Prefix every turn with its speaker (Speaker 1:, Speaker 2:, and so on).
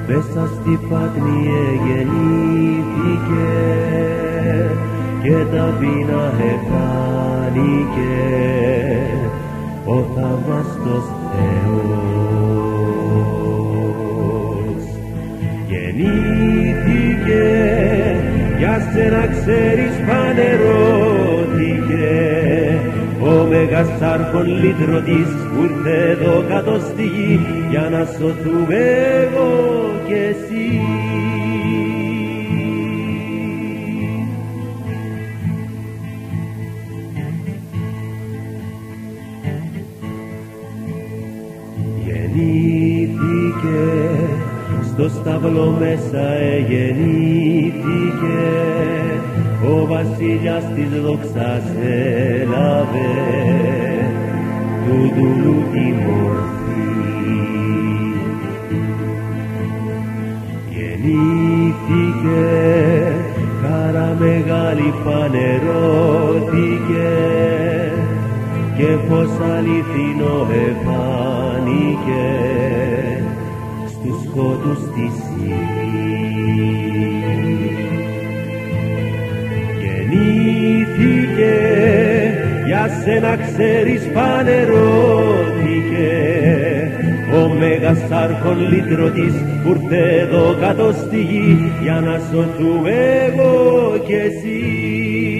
Speaker 1: μέσα στη Πάτμη γεννήθηκε και ταπεινά επάνηκε ο θαυμαστός Θεός. Γεννήθηκε, για σένα ξέρεις πανερώθηκε, ο Μέγας Άρχον λυτρωτής που ήρθε εδώ κάτω στη γη για να σωθούμε εγώ και εσύ. Γεννήθηκε, στο σταυλό μέσα γεννήθηκε, ο βασιλιάς της δόξας έλαβε του δούλου τη μορφή. Γεννήθηκε, χαρά μεγάλη φανερώθηκε και φως αληθινό εφάνηκε στους σκότους της γης. Γεννήθηκε, για σένα ξέρεις πανερώθηκε, ο Μέγας Άρχον λυτρωτής που ήρθε εδώ κάτω στη γη για να σωθούμε εγώ και εσύ.